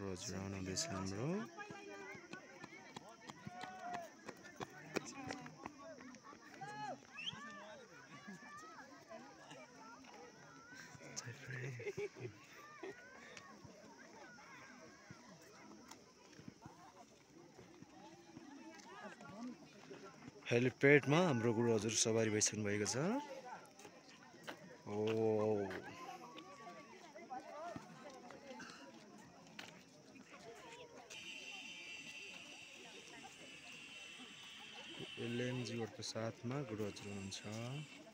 हजुर आउनुहुँदैछ हाम्रो हेलिप्याडमा हाम्रो गुरु हजुर सवारी भइसक्नु भएको छ। ओ एलएनजीको साथमा गुरु हजुर हुनुहुन्छ।